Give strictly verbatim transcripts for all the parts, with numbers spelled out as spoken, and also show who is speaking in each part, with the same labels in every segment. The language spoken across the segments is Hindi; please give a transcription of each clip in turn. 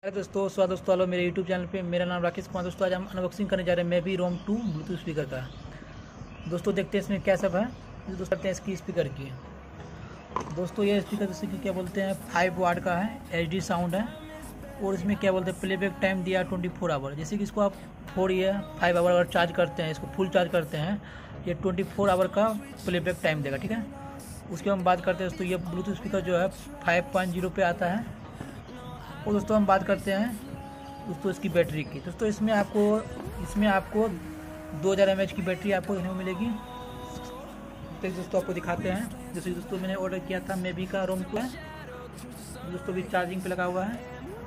Speaker 1: अरे दोस्तों स्वागत दोस्तों हेलो मेरे यूट्यूब चैनल पे। मेरा नाम राकेश कुमार। दोस्तों आज हम अनबॉक्सिंग करने जा रहे हैं मैं भी रोम टू ब्लूटूथ स्पीकर का। दोस्तों देखते हैं इसमें क्या सब है। दोस्तों करते हैं इसकी स्पीकर की। दोस्तों ये स्पीकर जैसे कि क्या बोलते हैं फाइव वाट का है, एच डी साउंड है और इसमें क्या बोलते हैं प्लेबैक टाइम दिया ट्वेंटी फोर आवर। जैसे कि इसको आप फोर या फाइव आवर अगर चार्ज करते हैं, इसको फुल चार्ज करते हैं, ये ट्वेंटी फोर आवर का प्लेबैक टाइम देगा। ठीक है, उसके हम बात करते हैं दोस्तों। ये ब्लूटूथ स्पीकर जो है फाइव पॉइंट जीरो पे आता है। और दोस्तों हम बात करते हैं दोस्तों इसकी बैटरी की। दोस्तों इसमें आपको इसमें आपको दो हज़ार एम एच की बैटरी आपको देखने को मिलेगी। तो दोस्तों आपको दिखाते हैं। जैसे दोस्तों मैंने ऑर्डर किया था मे बी का रोम टू है, दोस्तों भी चार्जिंग पे लगा हुआ है।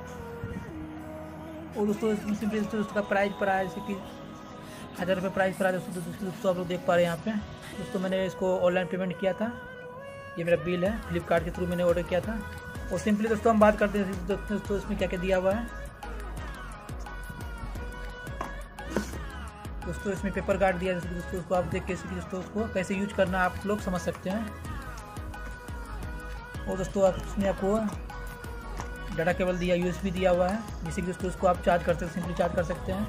Speaker 1: और दोस्तों सिंपली दोस्तों उसका प्राइस पड़ा है जैसे कि हज़ार रुपये प्राइस पड़ा है। दोस्तों दोस्तों दोस्तों आप लोग देख पा रहे हैं यहाँ पे। दोस्तों मैंने इसको ऑनलाइन पेमेंट किया था, ये मेरा बिल है, फ्लिपकार्ट के थ्रू मैंने ऑर्डर किया था। और सिंपली दोस्तों हम बात करते हैं दोस्तों इसमें क्या क्या दिया हुआ है। दोस्तों इसमें पेपर गार्ड दिया है दोस्तों, उसको आप देख के दोस्तों उसको कैसे यूज करना आप लोग समझ सकते हैं। और दोस्तों आप इसमें आपको डाटा केबल दिया, यूएसबी दिया हुआ है, जिससे कि दोस्तों उसको आप चार्ज कर सकते सिंपली चार्ज कर सकते हैं।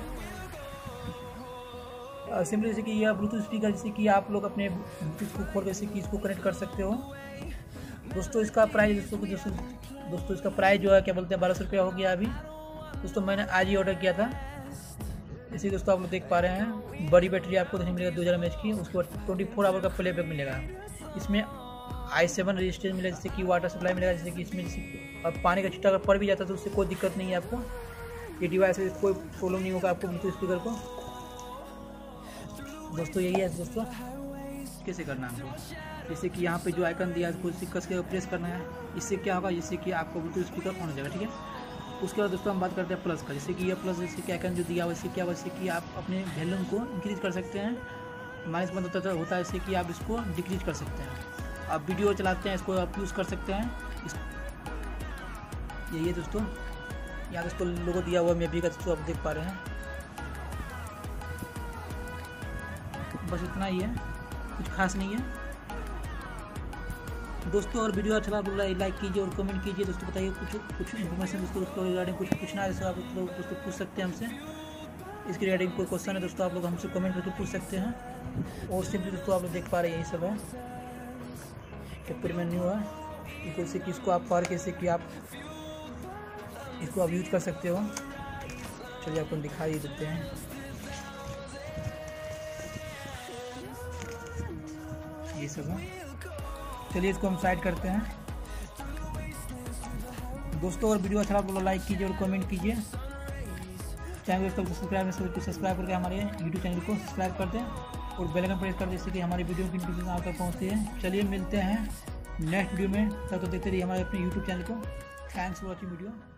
Speaker 1: सिंपली जैसे कि यह ब्लूटूथ स्पीकर जैसे कि आप लोग अपने ब्लूटूथ को खोल जैसे कि इसको कनेक्ट कर सकते हो। दोस्तों इसका प्राइस दोस्तों को दोस्तों दोस्तों इसका प्राइस जो है क्या बोलते हैं बारह सौ रुपया हो गया अभी। दोस्तों मैंने आज ही ऑर्डर किया था। इसी दोस्तों आप लोग देख पा रहे हैं बड़ी बैटरी आपको देखने मिलेगा दो हज़ार एम एच की। उसके बाद ट्वेंटी फोर आवर का प्लेबैक मिलेगा। इसमें आई सेवन रजिस्टर मिलेगा, जैसे कि वाटर सप्लाई मिलेगा, जैसे कि इसमें अब पानी का छिट्टा अगर पड़ भी जाता है तो उससे कोई दिक्कत नहीं है आपको। ये डिवाइस से कोई प्रॉब्लम नहीं होगा आपको ब्लूटूथ स्पीकर को। दोस्तों यही है दोस्तों कैसे करना है आपको। जैसे कि यहाँ पे जो आइकन दिया है उसको कस के प्रेस करना है। इससे क्या होगा, जिससे कि आपको ब्लूटूथ स्पीकर ऑन हो जाएगा। ठीक है, उसके बाद दोस्तों हम बात करते हैं प्लस का। जैसे कि ये प्लस जैसे कि आइकन जो दिया हुआ इससे क्या हुआ, जैसे कि आप अपने वॉल्यूम को इंक्रीज कर सकते हैं। माइनस बंद होता होता है जैसे कि आप इसको डिक्रीज कर सकते हैं। आप वीडियो चलाते हैं इसको आप यूज़ कर सकते हैं। यही है दोस्तों, यहाँ दोस्तों लोगो दिया हुआ मे बी का दोस्तों आप देख पा रहे हैं। बस इतना ही है, कुछ खास नहीं है दोस्तों। और वीडियो अच्छा लगा तो लाइक कीजिए और कमेंट कीजिए। दोस्तों बताइए कुछ कुछ इन्फॉर्मेशन दोस्तों उसको रिगार्डिंग कुछ पूछना है जैसे आप लोग दोस्तों पूछ सकते हैं हमसे। इसके रिगार्डिंग कोई क्वेश्चन है दोस्तों आप लोग हमसे कमेंट करके पूछ सकते हैं। और सिंपली दोस्तों आप लोग देख पा रहे हैं यही सब है। पेपर में न्यू है जैसे कि इसको आप पार कैसे कि आप इसको आप यूज कर सकते हो। चलिए आपको दिखा ही देते हैं। ये सब है, चलिए इसको हम साइड करते हैं दोस्तों। और वीडियो अच्छा लगा तो लाइक कीजिए और कमेंट कीजिए। चैनल दोस्तों को सब्सक्राइब नहीं सब्सक्राइब करके हमारे यूट्यूब चैनल को सब्सक्राइब कर दें और बेल आइकन प्रेस कर दें, जिससे कि हमारी वीडियो की नोटिफिकेशन आप तक पहुँचती है। चलिए मिलते हैं नेक्स्ट वीडियो में, तब तो देखते रहिए हमारे अपने यूट्यूब चैनल को। Thanks for watching video.